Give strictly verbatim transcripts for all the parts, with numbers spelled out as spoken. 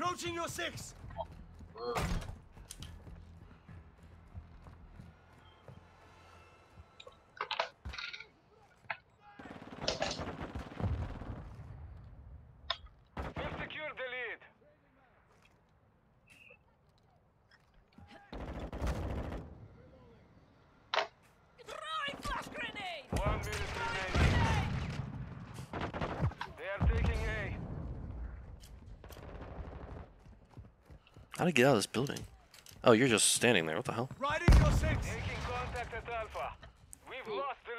Approaching your six. Uh. How to get out of this building? Oh, you're just standing there. What the hell? Riding your six. Taking contact at Alpha. We've lost the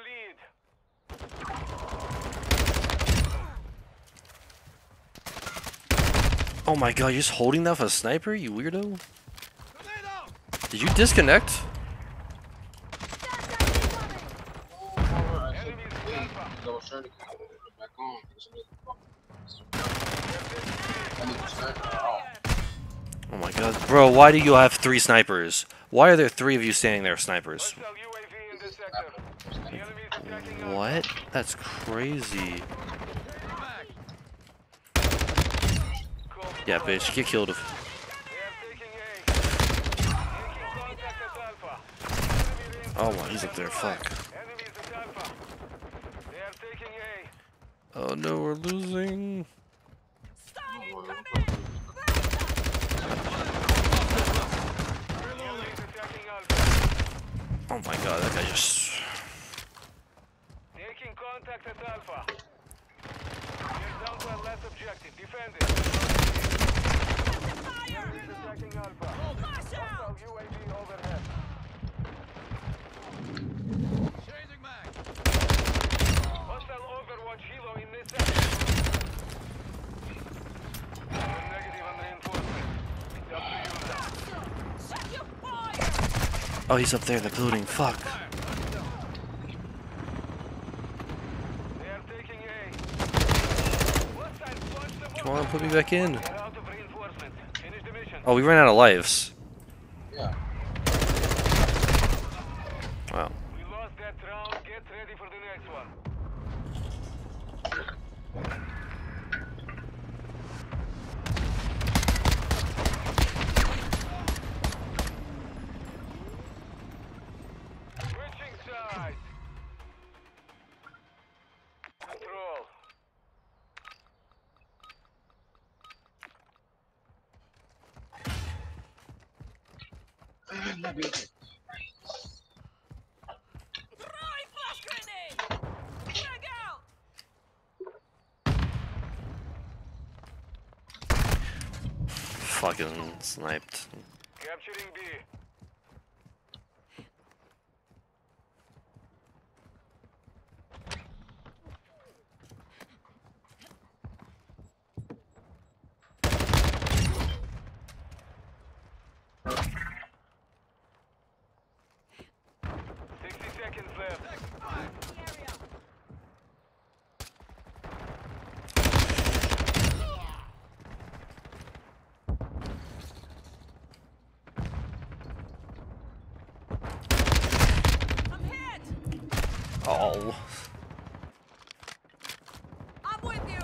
lead. Oh my god, you're just holding that for a sniper, you weirdo? Did you disconnect? Oh my god, bro, why do you have three snipers? Why are there three of you standing there, snipers? What? That's crazy. Yeah, bitch, get killed. Oh my, he's up there, fuck. Oh no, we're losing. Oh my god, that guy just... Taking contact at Alpha. We're down to our last objective. Defend it. Enemy is attacking Alpha. Hostile U A V overhead. Changing mag. Hostile Overwatch helo in this sector. Negative on reinforcement. It's up to you now. Oh, he's up there in the building, fuck. They are taking A. Come on, put me back in. Get out of reinforcement. Finish the mission. Oh, we ran out of lives. Yeah. Wow. We lost that round. Get ready for the next one. Switching sides. Control. Fucking sniped. Capturing B. Sixty seconds left. Oh. I'm with you.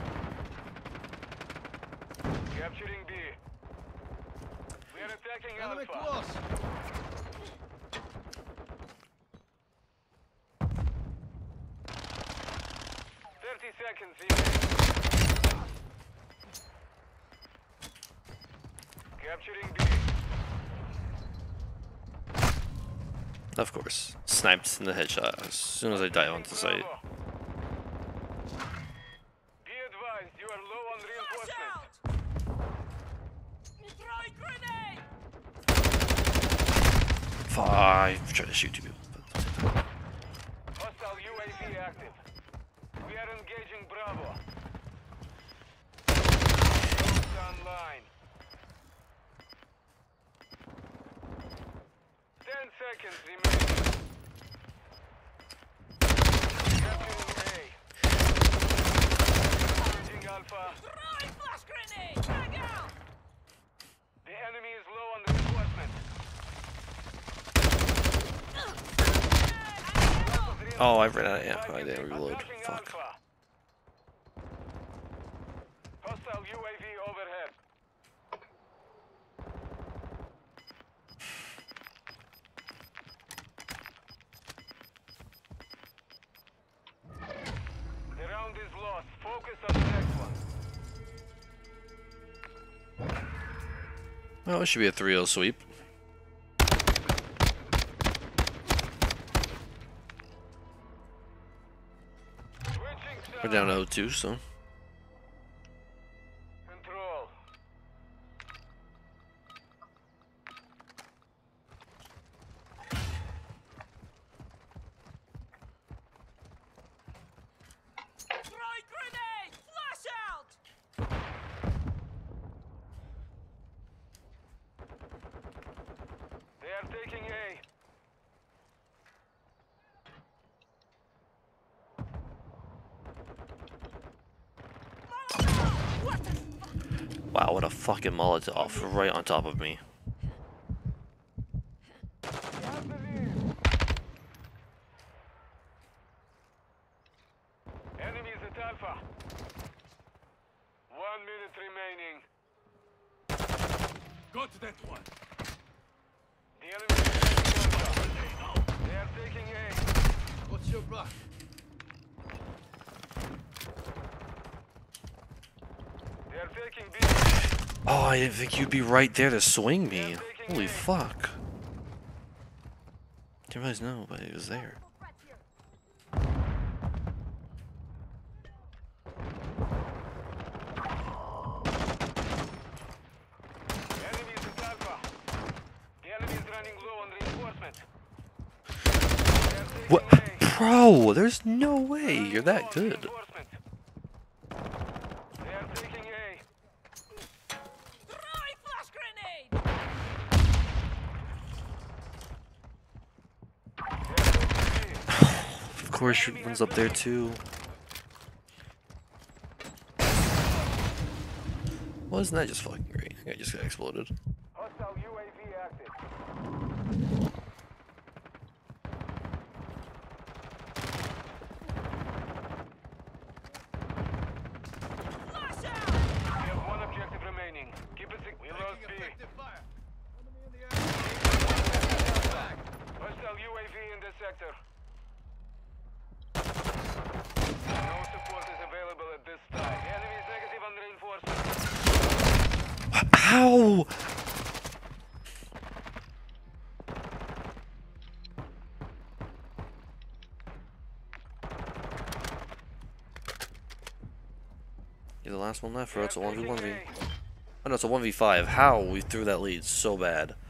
Capturing B. We are attacking Enemy Alpha. close. Thirty seconds remaining. Capturing B. Of course. Sniped in the headshot as soon as I dive onto site. Be advised, you are low on reinforcement. Throwing grenade. Fuck, I tried to shoot you. Hostile U A V active. We are engaging Bravo. Online. Ten seconds remaining. Capturing A. Engaging Alpha. Throwing flash grenade. Frag out. The enemy is low on reinforcement. Oh, I ran out of ammo. I didn't reload. Attacking Fuck. Alpha. Hostile U A V overhead. lost. Focus on the next one. Well, it should be a three oh sweep. Switching We're down oh two, so. Control. Throwing grenade! Flash out! They are taking A. What the fuck? Wow, what a fucking Molotov right on top of me. Enemies at Alpha. One minute remaining. Go to that one. The enemy is taking Alpha. They are taking A. What's your back? They are taking B. Oh, I didn't think you'd be right there to swing me. Holy fuck. Didn't realize nobody was there. Enemies at Alpha. The enemy is running low on reinforcement. They are taking What? A. Bro, there's no way you're that good. Reinforcement. They are taking A. Throwing flash grenade! They are taking B. Of course, your one's up there too. Wasn't that just fucking great? I just got exploded. Hostile U A V active. Flash out! We have one objective remaining. Keep it sec- We lost Taking B. effective fire. Enemy in the air. Back. Hostile U A V in this sector. No support is available at this time. The enemy is negative on reinforcement. Ow! You're the last one left, or it's a one v one v. Oh no, it's a one v five. How we threw that lead so bad.